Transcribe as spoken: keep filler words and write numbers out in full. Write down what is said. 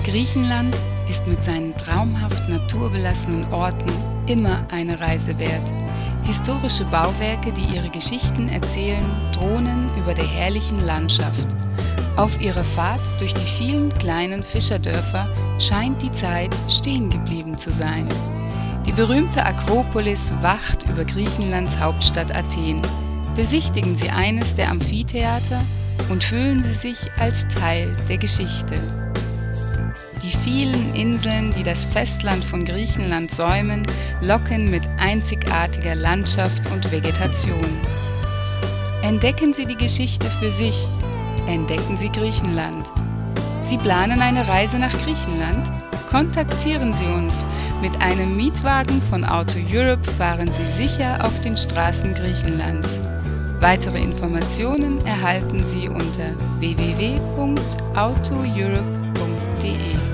Griechenland ist mit seinen traumhaft naturbelassenen Orten immer eine Reise wert. Historische Bauwerke, die ihre Geschichten erzählen, thronen über der herrlichen Landschaft. Auf ihrer Fahrt durch die vielen kleinen Fischerdörfer scheint die Zeit stehen geblieben zu sein. Die berühmte Akropolis wacht über Griechenlands Hauptstadt Athen. Besichtigen Sie eines der Amphitheater und fühlen Sie sich als Teil der Geschichte. Die vielen Inseln, die das Festland von Griechenland säumen, locken mit einzigartiger Landschaft und Vegetation. Entdecken Sie die Geschichte für sich. Entdecken Sie Griechenland. Sie planen eine Reise nach Griechenland? Kontaktieren Sie uns. Mit einem Mietwagen von Auto Europe fahren Sie sicher auf den Straßen Griechenlands. Weitere Informationen erhalten Sie unter w w w punkt auto europe punkt de.